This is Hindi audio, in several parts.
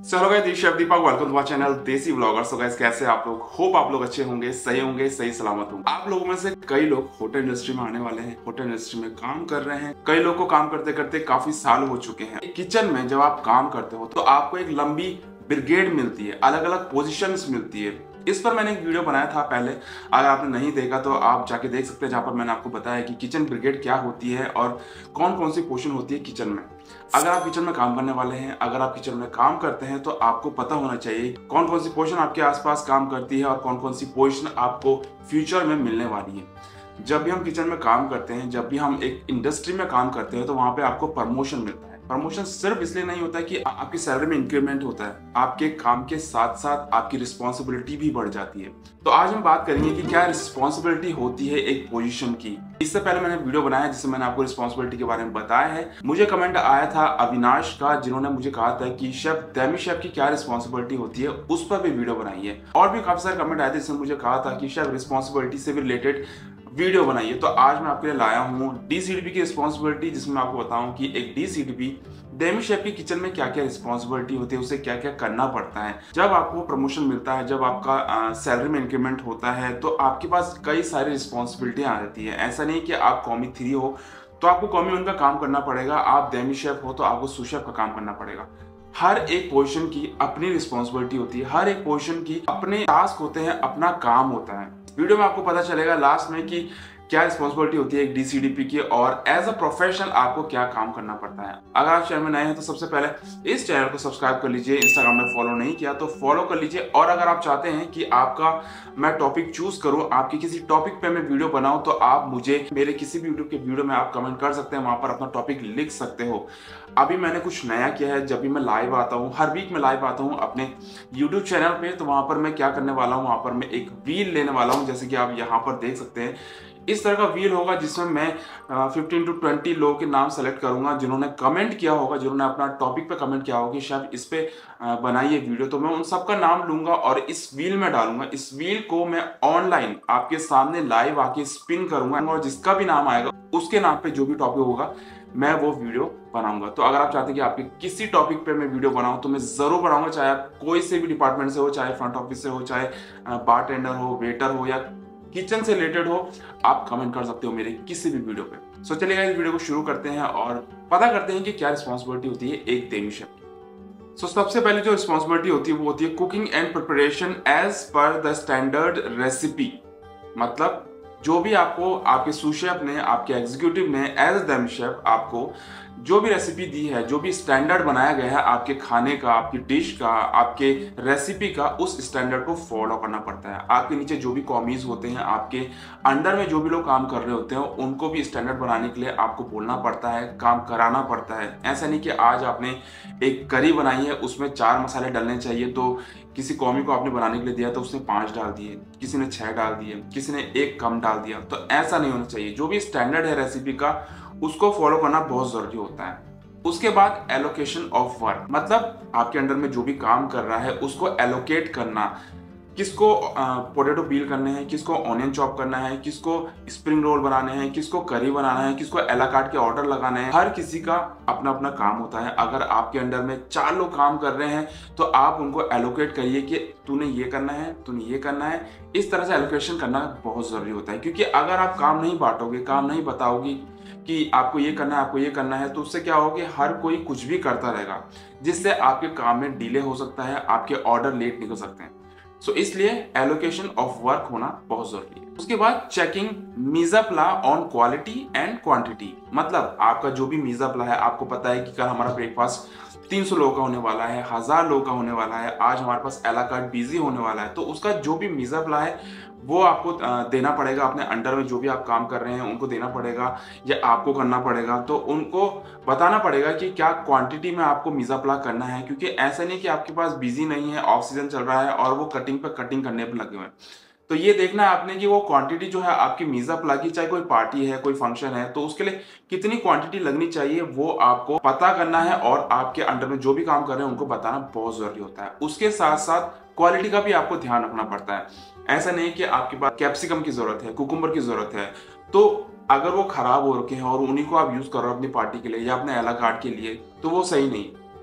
चलो guys, this chef Deepak, welcome to my channel Desi vlogger. So guys, कैसे आप लोग? होप आप लोग अच्छे होंगे, सही सलामत होंगे। आप लोगों में से कई लोग होटल इंडस्ट्री में आने वाले हैं, होटल इंडस्ट्री में काम कर रहे हैं। कई लोग को काम करते करते काफी साल हो चुके हैं। किचन में जब आप काम करते हो तो आपको एक लंबी ब्रिगेड मिलती है, अलग अलग पोजीशंस मिलती है। इस पर मैंने एक वीडियो बनाया था पहले, अगर आपने नहीं देखा तो आप जाके देख सकते हैं, जहां पर मैंने आपको बताया कि किचन ब्रिगेड क्या होती है और कौन कौन सी पोजीशन होती है किचन में। अगर आप किचन में काम करने वाले हैं, अगर आप किचन में काम करते हैं, तो आपको पता होना चाहिए कौन कौन सी पोजीशन आपके आसपास काम करती है और कौन कौन सी पोजीशन आपको फ्यूचर में मिलने वाली है। जब भी हम किचन में काम करते हैं, जब भी हम एक इंडस्ट्री में काम करते हैं, तो वहां पे आपको प्रमोशन मिलता है। प्रमोशन सिर्फ इसलिए नहीं होता है कि आपकी सैलरी में इंक्रीमेंट होता है, आपके काम के साथ साथ आपकी रिस्पॉन्सिबिलिटी भी बढ़ जाती है। तो आज हम बात करेंगे कि क्या रिस्पॉन्सिबिलिटी होती है एक पोजीशन की। इससे पहले मैंने वीडियो बनाया जिससे मैंने आपको रिस्पॉन्सिबिलिटी के बारे में बताया है। मुझे कमेंट आया था अविनाश का, जिन्होंने मुझे कहा था कि शेफ डेमी शेफ की क्या रिस्पॉन्सिबिलिटी होती है, उस पर भी वीडियो बनाई है। और भी काफी सारे कमेंट आए थे जिसने मुझे कहा था कि शेफ रिस्पॉन्सिबिलिटी से भी रिलेटेड वीडियो बनाइए। तो आज मैं आपके लिए लाया हूँ डीसीडीपी की रिस्पॉन्सिबिलिटी, जिसमें मैं आपको बताऊं कि एक डीसीडीपी डेमी शेफ की किचन में क्या क्या रिस्पॉन्सिबिलिटी होती है, उसे क्या क्या करना पड़ता है। जब आपको प्रमोशन मिलता है, जब आपका सैलरी में इंक्रीमेंट होता है, तो आपके पास कई सारी रिस्पॉन्सिबिलिटी आ जाती है। ऐसा नहीं कि आप कॉमी 3 हो तो आपको कॉमी 1 का काम करना पड़ेगा, आप डेमी शेफ हो तो आपको सू शेफ का काम करना पड़ेगा। हर एक पोजीशन की अपनी रिस्पॉन्सिबिलिटी होती है, हर एक पोजीशन की अपने टास्क होते हैं, अपना काम होता है। वीडियो में आपको पता चलेगा लास्ट में कि क्या रिस्पॉन्सिबिलिटी होती है एक डीसीडीपी की और एज अ प्रोफेशनल आपको क्या काम करना पड़ता है। अगर आप चैनल में नए हैं तो सबसे पहले इस चैनल को सब्सक्राइब कर लीजिए। इंस्टाग्राम में फॉलो नहीं किया तो फॉलो कर लीजिए। और अगर आप चाहते हैं कि आपका मैं टॉपिक चूज करूं, आपके किसी टॉपिक पे मैं वीडियो बनाऊं, तो आप मुझे मेरे किसी भी यूट्यूब के वीडियो में आप कमेंट कर सकते हैं, वहां पर अपना टॉपिक लिख सकते हो। अभी मैंने कुछ नया किया है, जब भी मैं लाइव आता हूँ, हर वीक में लाइव आता हूँ अपने यूट्यूब चैनल पे, तो वहां पर मैं क्या करने वाला हूँ, वहां पर मैं एक व्हील लेने वाला हूँ। जैसे कि आप यहाँ पर देख सकते हैं, इस तरह का व्हील होगा जिसमें मैं 15 to 20 लोगों के नाम सेलेक्ट करूंगा जिन्होंने कमेंट किया होगा, जिन्होंने अपना टॉपिक पे कमेंट किया होगा कि शायद इस पे बनाइए वीडियो। तो मैं उन सबका नाम लूंगा और इस व्हील में डालूंगा। इस व्हील को मैं ऑनलाइन आपके सामने लाइव आके स्पिन करूंगा और जिसका भी नाम आएगा उसके नाम पे जो भी टॉपिक होगा मैं वो वीडियो बनाऊंगा। तो अगर आप चाहते हैं कि आपके किसी टॉपिक पे मैं वीडियो बनाऊं तो मैं जरूर बनाऊंगा, चाहे आप कोई से भी डिपार्टमेंट से हो, चाहे फ्रंट ऑफिस से हो, चाहे बारटेंडर हो, वेटर हो या किचन से रिलेटेड हो, आप कमेंट कर सकते हो मेरे किसी भी वीडियो पे। सो चलिए इस वीडियो को शुरू करते हैं और पता करते हैं कि क्या रिस्पॉन्सिबिलिटी होती है एक डेमी शेफ की। सो सबसे पहले जो रिस्पॉन्सिबिलिटी होती है वो होती है cooking and preparation as per the standard recipe. मतलब जो भी आपको आपके सू शेफ ने, आपके एग्जीक्यूटिव ने एज डेमी शेफ आपको जो भी रेसिपी दी है, जो भी स्टैंडर्ड बनाया गया है आपके खाने का, आपकी डिश का, आपके रेसिपी का, उस स्टैंडर्ड को फॉलो करना पड़ता है। आपके नीचे जो भी कॉमीज होते हैं, आपके अंडर में जो भी लोग काम कर रहे होते हैं, उनको भी स्टैंडर्ड बनाने के लिए आपको बोलना पड़ता है, काम कराना पड़ता है। ऐसा नहीं कि आज आपने एक करी बनाई है, उसमें 4 मसाले डालने चाहिए, तो किसी कॉमी को आपने बनाने के लिए दिया तो उसने 5 डाल दिए, किसी ने 6 डाल दिए, किसी ने 1 कम डाल दिया। तो ऐसा नहीं होना चाहिए। जो भी स्टैंडर्ड है रेसिपी का, उसको फॉलो करना बहुत जरूरी होता है। उसके बाद एलोकेशन ऑफ वर्क, मतलब आपके अंडर में जो भी काम कर रहा है उसको एलोकेट करना। किसको पोटैटो पील करने हैं, किसको ऑनियन चॉप करना है, किसको स्प्रिंग रोल बनाने हैं, किसको करी बनाना है, किसको एला काट के ऑर्डर लगाने हैं। हर किसी का अपना अपना काम होता है। अगर आपके अंडर में 4 लोग काम कर रहे हैं तो आप उनको एलोकेट करिए कि तूने ये करना है, तूने ये करना है। इस तरह से एलोकेशन करना बहुत जरूरी होता है, क्योंकि अगर आप काम नहीं बांटोगे, काम नहीं बताओगे कि आपको ये करना है, आपको ये करना है, तो उससे क्या होगा कि हर कोई कुछ भी करता रहेगा, जिससे आपके काम में डिले हो सकता है, आपके ऑर्डर लेट निकल सकते हैं। सो इसलिए एलोकेशन ऑफ वर्क होना बहुत जरूरी है। उसके बाद checking mise en place on quality and quantity. मतलब आपका जो भी मीज़ाप्ला है, आपको पता है कि कल हमारा ब्रेकफास्ट 300 लोगों का होने वाला है, 1000 लोगों का होने वाला है, आज हमारे पास एला कार्ड बिजी होने वाला है, तो उसका जो भी मीज़ाप्ला है वो आपको देना पड़ेगा। अपने अंडर में जो भी आप काम कर रहे हैं उनको देना पड़ेगा या आपको करना पड़ेगा। तो उनको बताना पड़ेगा कि क्या क्वांटिटी में आपको मीज़ाप्ला करना है, क्योंकि ऐसा नहीं कि आपके पास बिजी नहीं है, ऑफ सीजन चल रहा है और वो कटिंग पर कटिंग करने पर लगे हुए हैं। तो ये देखना है आपने कि वो क्वांटिटी जो है आपकी मीज़ाप्ला की, चाहे कोई पार्टी है, कोई फंक्शन है, तो उसके लिए कितनी क्वांटिटी लगनी चाहिए वो आपको पता करना है और आपके अंडर में जो भी काम कर रहे हैं उनको बताना बहुत जरूरी होता है। उसके साथ साथ क्वालिटी का भी आपको ध्यान रखना पड़ता है। ऐसा नहीं कि आपके पास कैप्सिकम की जरूरत है, कुकुम्बर की जरूरत है, तो अगर वो खराब हो रखे हैं और उन्हीं को आप यूज कर रहे हो अपनी पार्टी के लिए या अपने एला कार्ड के लिए, तो वो सही नहीं।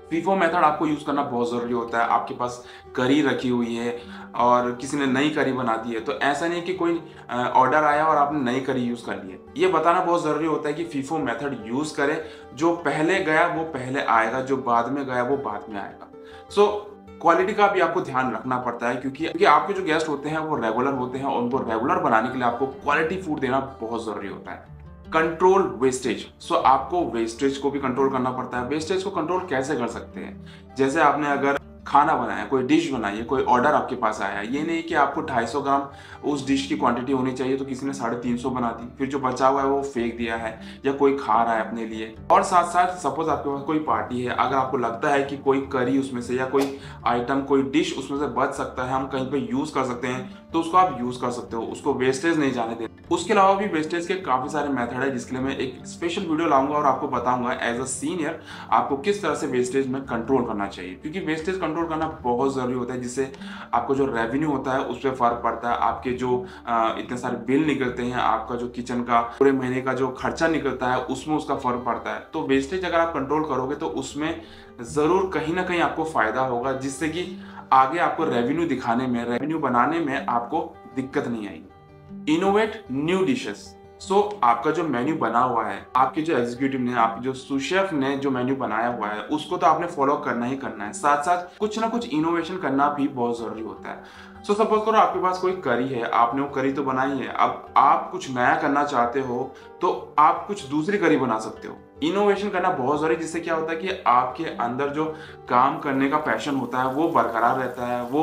फीफो मेथड आपको यूज करना बहुत जरूरी होता है। आपके पास करी रखी हुई है और किसी ने नई करी बना दी है, तो ऐसा नहीं कि कोई ऑर्डर आया और आपने नई करी यूज कर ली है। ये बताना बहुत जरूरी होता है कि फीफो मेथड यूज करें, जो पहले गया वो पहले आएगा, जो बाद में गया वो बाद में आएगा। सो क्वालिटी का भी आपको ध्यान रखना पड़ता है, क्योंकि आपके जो गेस्ट होते हैं वो रेगुलर होते हैं और उनको रेगुलर बनाने के लिए आपको क्वालिटी फूड देना बहुत जरूरी होता है। Control wastage. सो आपको वेस्टेज को भी कंट्रोल करना पड़ता है। वेस्टेज को कंट्रोल कैसे कर सकते हैं? जैसे आपने अगर खाना बनाया, कोई डिश बनाई है, कोई ऑर्डर आपके पास आया, ये नहीं कि आपको 250 ग्राम उस डिश की क्वांटिटी होनी चाहिए तो किसी ने 350 बना दी, फिर जो बचा हुआ है वो फेंक दिया है या कोई खा रहा है अपने लिए। और साथ साथ सपोज आपके पास कोई पार्टी है, अगर आपको लगता है कि कोई करी उसमें से या कोई आइटम, कोई डिश उसमें से बच सकता है, हम कहीं पे यूज कर सकते हैं, तो उसको आप यूज कर सकते हो, उसको वेस्टेज नहीं जाने देना। उसके अलावा भी वेस्टेज के काफी सारे मेथड है, जिसके लिए मैं एक स्पेशल वीडियो लाऊंगा और आपको बताऊंगा एज अ सीनियर आपको किस तरह से वेस्टेज में कंट्रोल करना चाहिए, क्योंकि वेस्टेज कंट्रोल करना बहुत जरूरी होता है, जिससे आपको जो रेवेन्यू होता है उस पर फर्क पड़ता है। आपके जो इतने सारे बिल निकलते हैं, आपका जो किचन का पूरे महीने का जो खर्चा निकलता है उसमें उसका फर्क पड़ता है। तो वेस्टेज अगर आप कंट्रोल करोगे तो उसमें जरूर कहीं ना कहीं आपको फायदा होगा, जिससे कि आगे आपको रेवेन्यू दिखाने में, रेवेन्यू बनाने में आपको दिक्कत नहीं आएगी। Innovate new dishes. सो आपका जो मेन्यू बना हुआ है, आपके जो एग्जीक्यूटिव ने, आपके जो सुशेफ ने जो मेन्यू बनाया हुआ है, उसको तो आपने फॉलो करना ही करना है। साथ साथ कुछ ना कुछ इनोवेशन करना भी बहुत जरूरी होता है। सो सपोज करो आपके पास कोई करी है, आपने वो करी तो बनाई है, अब आप कुछ नया करना चाहते हो तो आप कुछ दूसरी करी बना सकते हो। इनोवेशन करना बहुत जरूरी, जिससे क्या होता है कि आपके अंदर जो काम करने का पैशन होता है वो बरकरार रहता है, वो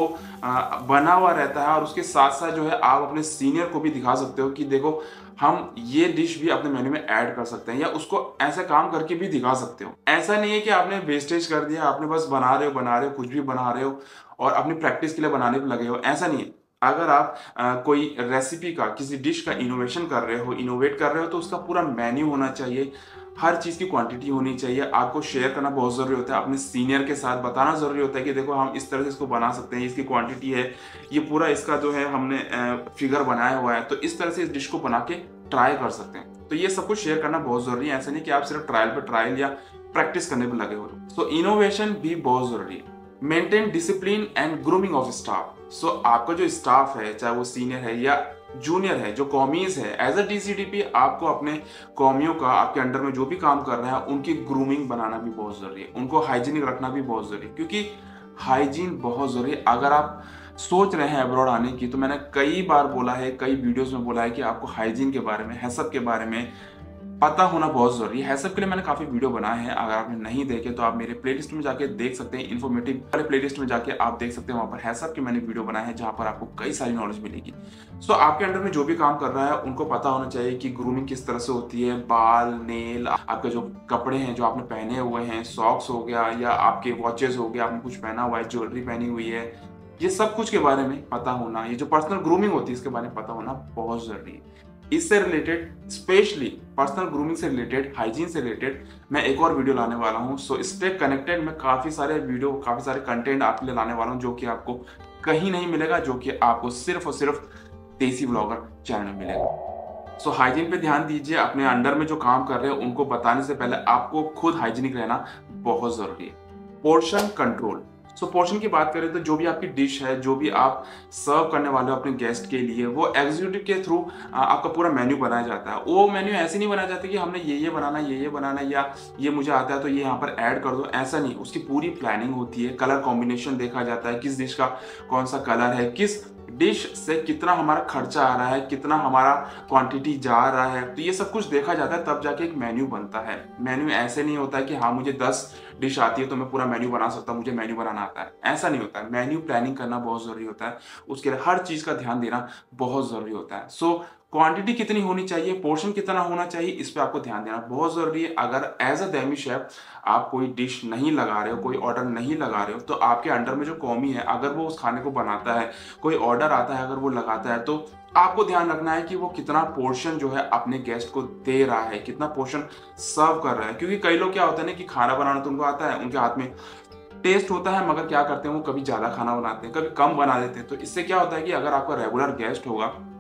बना हुआ रहता है। और उसके साथ साथ जो है आप अपने सीनियर को भी दिखा सकते हो कि देखो हम ये डिश भी अपने मेन्यू में ऐड कर सकते हैं, या उसको ऐसा काम करके भी दिखा सकते हो। ऐसा नहीं है कि आपने वेस्टेज कर दिया, आपने बस बना रहे हो कुछ भी बना रहे हो और अपनी प्रैक्टिस के लिए बनाने पे लगे हो, ऐसा नहीं है। अगर आप कोई रेसिपी का, किसी डिश का इनोवेशन कर रहे हो, इनोवेट कर रहे हो, तो उसका पूरा मेन्यू होना चाहिए, हर चीज की क्वांटिटी होनी चाहिए। आपको शेयर करना बहुत जरूरी होता है, अपने सीनियर के साथ बताना जरूरी होता है कि देखो हम इस तरह से इसको बना सकते हैं, इसकी क्वांटिटी है, ये पूरा इसका जो है हमने फिगर बनाया हुआ है, तो इस तरह से इस डिश को बना के ट्राई कर सकते हैं। तो ये सब कुछ शेयर करना बहुत जरूरी है। ऐसा नहीं कि आप सिर्फ ट्रायल पे ट्रायल या प्रैक्टिस करने पर लगे हो। सो इनोवेशन भी बहुत जरूरी है। Maintain discipline and grooming of staff. So आपका जो स्टाफ है, चाहे वो सीनियर है या जूनियर है, जो कॉमीज है, एज अ डीसीडीपी आपको अपने कॉमियों का, आपके अंडर में जो भी काम कर रहे हैं उनकी ग्रूमिंग बनाना भी बहुत जरूरी है, उनको हाइजीनिक रखना भी बहुत जरूरी है, क्योंकि हाइजीन बहुत जरूरी है। अगर आप सोच रहे हैं अब्रॉड आने की, तो मैंने कई बार बोला है, कई वीडियोस में बोला है कि आपको हाइजीन के बारे में, हैसअप के बारे में पता होना बहुत जरूरी है। हैसअप के लिए मैंने काफी वीडियो बनाए हैं, अगर आपने नहीं देखे तो आप मेरे प्लेलिस्ट में जाके देख सकते हैं। इन्फॉर्मेटिव वाले प्लेलिस्ट में जाके आप देख सकते हैं, वहां पर हैसअप के मैंने वीडियो बनाए हैं जहां पर आपको कई सारी नॉलेज मिलेगी। सो आपके अंडर में जो भी काम कर रहा है उनको पता होना चाहिए कि ग्रूमिंग किस तरह से होती है। बाल, नेल, आपके जो कपड़े हैं जो आपने पहने हुए हैं, सॉक्स हो गया या आपके वॉचेस हो गया, आपने कुछ पहना हुआ है, ज्वेलरी पहनी हुई है, ये सब कुछ के बारे में पता होना, ये जो पर्सनल ग्रूमिंग होती है इसके बारे में पता होना बहुत जरूरी है। इससे रिलेटेड, स्पेशली पर्सनल ग्रूमिंग से रिलेटेड, हाइजीन से रिलेटेड मैं एक और वीडियो लाने वाला हूं। So stay connected. मैं काफी सारे वीडियो, काफी सारे कंटेंट आपके लिए लाने वाला हूं, जो कि आपको कहीं नहीं मिलेगा, जो कि आपको सिर्फ और सिर्फ देसी व्लॉगर चैनल में मिलेगा। सो हाइजीन पे ध्यान दीजिए। अपने अंडर में जो काम कर रहे हो उनको बताने से पहले आपको खुद हाइजीनिक रहना बहुत जरूरी है। Portion control. सो पोर्शन की बात करें तो जो भी आपकी डिश है, जो भी आप सर्व करने वाले हो अपने गेस्ट के लिए, वो एग्जीक्यूटिव के थ्रू आपका पूरा मेन्यू बनाया जाता है। वो मेन्यू ऐसे नहीं बनाया जाता कि हमने ये बनाना, ये बनाना, या ये मुझे आता है तो ये यहाँ पर ऐड कर दो, ऐसा नहीं। उसकी पूरी प्लानिंग होती है, कलर कॉम्बिनेशन देखा जाता है, किस डिश का कौन सा कलर है, किस डिश से कितना हमारा खर्चा आ रहा है, कितना हमारा क्वांटिटी जा रहा है, तो ये सब कुछ देखा जाता है, तब जाके एक मेन्यू बनता है। मेन्यू ऐसे नहीं होता है कि हाँ मुझे 10 डिश आती है तो मैं पूरा मेन्यू बना सकता हूँ, मुझे मेन्यू बनाना आता है, ऐसा नहीं होता है। मेन्यू प्लानिंग करना बहुत जरूरी होता है, उसके लिए हर चीज का ध्यान देना बहुत जरूरी होता है। सो क्वांटिटी कितनी होनी चाहिए, पोर्शन कितना होना चाहिए, इस पे आपको ध्यान देना बहुत जरूरी है। अगर एज अ देमी शेफ आप कोई डिश नहीं लगा रहे हो, कोई ऑर्डर नहीं लगा रहे हो, तो आपके अंडर में जो कॉमी है, अगर वो उस खाने को बनाता है, कोई ऑर्डर आता है, अगर वो लगाता है, तो आपको ध्यान रखना है कि वो कितना पोर्शन जो है अपने गेस्ट को दे रहा है, कितना पोर्शन सर्व कर रहा है। क्योंकि कई लोग क्या होता है ना कि खाना बनाना तो उनको आता है, उनके हाथ में टेस्ट होता है, मगर क्या करते हैं वो कभी ज्यादा खाना बनाते हैं, कभी कम बना देते हैं। तो इससे क्या होता है कि अगर आपका रेगुलर गेस्ट होगा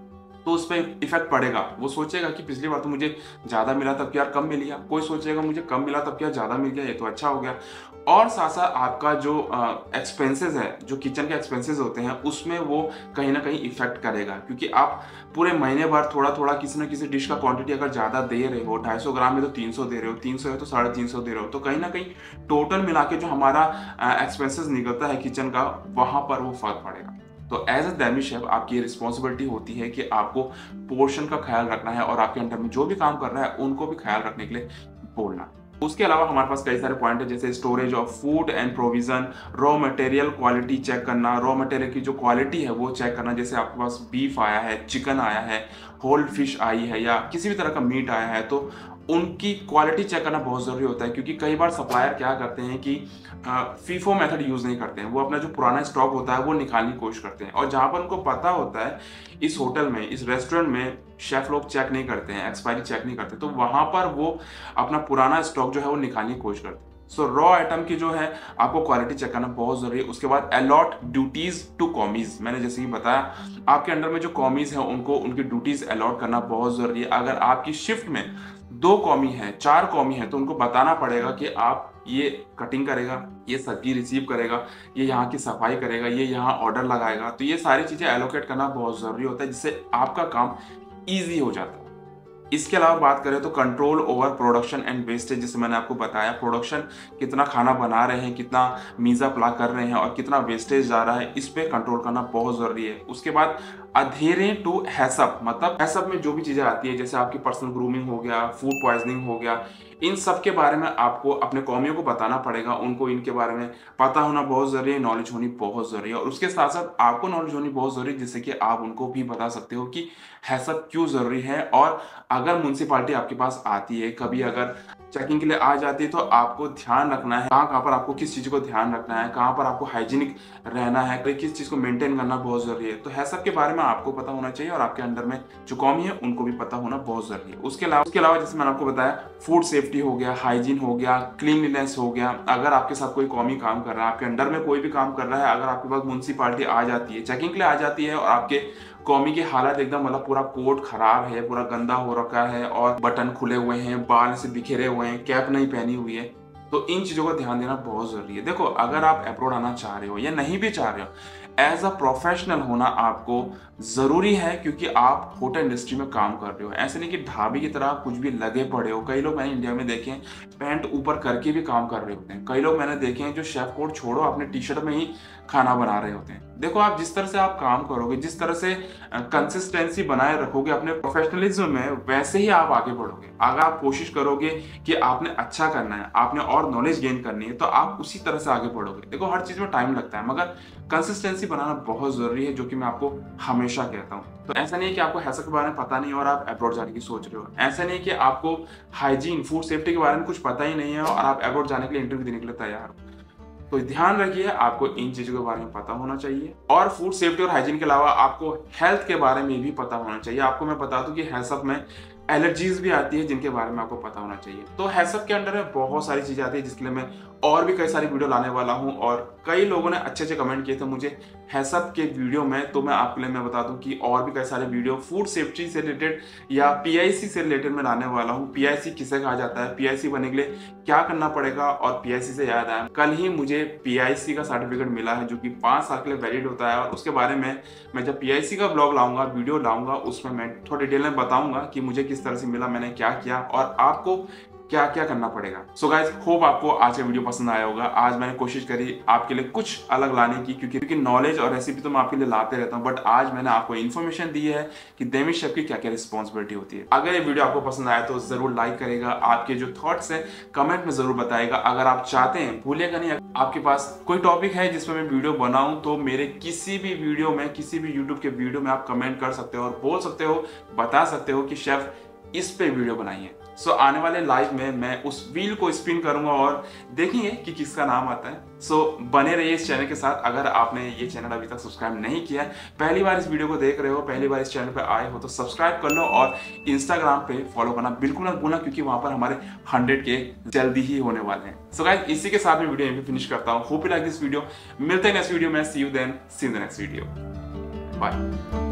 तो उस पर इफेक्ट पड़ेगा। वो सोचेगा कि पिछली बार तो मुझे ज़्यादा मिला तब क्या कम मिल गया, कोई सोचेगा मुझे कम मिला तब क्या ज़्यादा मिल गया, ये तो अच्छा हो गया। और साथ साथ आपका जो एक्सपेंसेस है, जो किचन के एक्सपेंसेस होते हैं, उसमें वो कहीं ना कहीं इफेक्ट करेगा, क्योंकि आप पूरे महीने भर थोड़ा थोड़ा किसी न किसी डिश का क्वांटिटी अगर ज़्यादा दे रहे हो, 250 ग्राम में तो 300 दे रहे हो, 300 है तो 350 दे रहे हो, तो कहीं ना कहीं टोटल मिला के जो हमारा एक्सपेंसेस निकलता है किचन का, वहाँ पर वो फर्क पड़ेगा। तो एज अ दैमी शेफ आपकी ये रिस्पॉन्सिबिलिटी होती है कि आपको पोर्शन का ख्याल रखना है और आपके अंडर में जो भी काम कर रहा है उनको भी ख्याल रखने के लिए बोलना। उसके अलावा हमारे पास कई सारे पॉइंट है, जैसे storage of food and provision, raw material quality check करना, रॉ मटेरियल की जो क्वालिटी है वो चेक करना। जैसे आपके पास बीफ आया है, चिकन आया है, होल फिश आई है या किसी भी तरह का मीट आया है, तो उनकी क्वालिटी चेक करना बहुत ज़रूरी होता है। क्योंकि कई बार सप्लायर क्या करते हैं कि फीफो मेथड यूज़ नहीं करते हैं, वो अपना जो पुराना स्टॉक होता है वो निकालने की कोशिश करते हैं। और जहाँ पर उनको पता होता है इस होटल में, इस रेस्टोरेंट में शेफ लोग चेक नहीं करते हैं, एक्सपायरी चेक नहीं करते, तो वहाँ पर वो अपना पुराना स्टॉक जो है वो निकालने की कोशिश करते हैं। सो रॉ आइटम की जो है आपको क्वालिटी चेक करना बहुत जरूरी है। उसके बाद अलॉट ड्यूटीज टू कॉमीज, मैंने जैसे कि बताया आपके अंडर में जो कॉमीज है उनको उनकी ड्यूटीज अलॉट करना बहुत जरूरी है। अगर आपकी शिफ्ट में 2 कॉमी है, 4 कॉमी है, तो उनको बताना पड़ेगा कि आप ये कटिंग करेगा, ये सब्जी रिसीव करेगा, ये यहाँ की सफाई करेगा, ये यहाँ ऑर्डर लगाएगा। तो ये सारी चीजें एलोकेट करना बहुत जरूरी होता है, जिससे आपका काम ईजी हो जाता है। इसके अलावा बात करें तो control over production and wastage, जैसे मैंने आपको बताया प्रोडक्शन कितना खाना बना रहे हैं, कितना मीज़ा प्ला कर रहे हैं और कितना वेस्टेज जा रहा है, इस पे कंट्रोल करना बहुत ज़रूरी है। उसके बाद अधेरें टू हैसअप, मतलब हैसअप में जो भी चीज़ें आती है, जैसे आपकी पर्सनल ग्रूमिंग हो गया, फूड पॉइजनिंग हो गया, इन सब के बारे में आपको अपने कौमियों को बताना पड़ेगा। उनको इनके बारे में पता होना बहुत ज़रूरी है, नॉलेज होनी बहुत ज़रूरी है। और उसके साथ साथ आपको नॉलेज होनी बहुत ज़रूरी है, जिससे कि आप उनको भी बता सकते हो कि हैसअप क्यों ज़रूरी है। और अगर म्यूनसिपालिटी आपके पास आती है, कभी अगर चेकिंग के लिए आ जाती है, तो आपको ध्यान रखना है कहाँ पर आपको किस चीज़ को ध्यान रखना है, कहाँ पर आपको हाइजीनिक रहना है, किस चीज़ को मेंटेन करना बहुत ज़रूरी है। तो हैसअप के बारे में आपको पता होना चाहिए और आपके अंडर में जो कौमी है उनको भी पता होना बहुत ज़रूरी है। उसके अलावा जैसे मैंने आपको बताया फूड सेफ्टी हो गया, हाइजीन हो गया, क्लीनलीनेस हो गया। अगर आपके साथ कोई कौमी काम कर रहा है, आपके अंडर में कोई भी काम कर रहा है, अगर आपके पास म्यूनसिपालिटी आ जाती है, चेकिंग के लिए आ जाती है और आपके कौमी की हालत एकदम मतलब पूरा कोट खराब है, पूरा गंदा हो रखा है और बटन खुले हुए हैं, बाल से बिखरे हुए हैं, कैप नहीं पहनी हुई है, तो इन चीज़ों का ध्यान देना बहुत ज़रूरी है। देखो, अगर आप अब्रॉड आना चाह रहे हो या नहीं भी चाह रहे हो, एज अ प्रोफेशनल होना आपको ज़रूरी है, क्योंकि आप होटल इंडस्ट्री में काम कर रहे हो। ऐसे नहीं कि ढाबे की तरह कुछ भी लगे पड़े हो। कई लोग मैंने इंडिया में देखे हैं पैंट ऊपर करके भी काम कर रहे होते हैं। कई लोग मैंने देखे हैं जो शेफ कोट छोड़ो अपने टी शर्ट में ही खाना बना रहे होते हैं। देखो, आप जिस तरह से आप काम करोगे, जिस तरह से कंसिस्टेंसी बनाए रखोगे अपने प्रोफेशनलिज्म में, वैसे ही आप आगे बढ़ोगे। अगर आप कोशिश करोगे कि आपने अच्छा करना है, आपने और नॉलेज गेन करनी है, तो आप उसी तरह से आगे बढ़ोगे। देखो, हर चीज़ में टाइम लगता है, मगर कंसिस्टेंसी बनाना बहुत ज़रूरी है, जो कि मैं आपको हमेशा कहता हूँ। तो ऐसा नहीं है कि आपको हैसअप के बारे में पता नहीं है और आप अब्रॉड जाने की सोच रहे हो। ऐसा नहीं है कि आपको हाइजीन, फूड सेफ्टी के बारे में कुछ पता ही नहीं है और आप अब्रॉड जाने के लिए इंटरव्यू देने के लिए तैयार हो। तो ध्यान रखिए, आपको इन चीज़ों के बारे में पता होना चाहिए। और फूड सेफ्टी और हाइजीन के अलावा आपको हेल्थ के बारे में भी पता होना चाहिए। आपको मैं बता दूं कि हैसअप में एलर्जीज भी आती है, जिनके बारे में आपको पता होना चाहिए। तो हैसअप के अंडर में बहुत सारी चीज़ें आती है, जिसके लिए मैं और भी कई सारी वीडियो लाने वाला हूं। और कई लोगों ने अच्छे अच्छे कमेंट किए थे मुझे हैसअप के वीडियो में, तो मैं आपके लिए मैं बता दूं कि और भी कई सारे वीडियो फूड सेफ्टी से रिलेटेड या पीआईसी से रिलेटेड में लाने वाला हूं। पीआईसी किसे कहा जाता है, पीआईसी बनने के लिए क्या करना पड़ेगा, और पीआईसी से याद आया, कल ही मुझे पीआईसी का सर्टिफिकेट मिला है, जो कि 5 साल के लिए वैलिड होता है। और उसके बारे में मैं जब पीआईसी का ब्लॉग लाऊंगा, वीडियो लाऊंगा, उसमें मैं थोड़ा डिटेल में बताऊंगा कि मुझे किस तरह से मिला, मैंने क्या किया और आपको क्या क्या करना पड़ेगा। सो गाइस, होप आपको आज का वीडियो पसंद आया होगा। आज मैंने कोशिश करी आपके लिए कुछ अलग लाने की, क्योंकि नॉलेज और रेसिपी तो मैं आपके लिए लाते रहता हूँ, बट आज मैंने आपको इन्फॉर्मेशन दी है कि देमी शेफ की क्या क्या रिस्पॉन्सिबिलिटी होती है। अगर ये वीडियो आपको पसंद आया तो जरूर लाइक करेगा, आपके जो थॉट्स हैं कमेंट में जरूर बताएगा। अगर आप चाहते हैं, भूलिएगा नहीं, आपके पास कोई टॉपिक है जिसमें मैं वीडियो बनाऊं, तो मेरे किसी भी वीडियो में, किसी भी यूट्यूब के वीडियो में आप कमेंट कर सकते हो और बोल सकते हो, बता सकते हो कि शेफ इस पे वीडियो बनाइए। सो आने वाले लाइव में मैं उस व्हील को स्पिन करूंगा और देखेंगे कि किसका नाम आता है। सो बने रहिए इस चैनल के साथ। अगर आपने ये चैनल अभी तक सब्सक्राइब नहीं किया है, पहली बार इस वीडियो को देख रहे हो, पहली बार इस चैनल पे आए हो, तो सब्सक्राइब कर लो और इंस्टाग्राम पे फॉलो करना बिल्कुल मत भूलना, क्योंकि वहां पर हमारे 100 के जल्दी ही होने वाले हैं। सो गाइस, इसी के साथ मैं वीडियो यहीं पे फिनिश करता हूँ। Hope you like this video. मिलते हैं नेक्स्ट वीडियो में। See you then, see in the next video. Bye.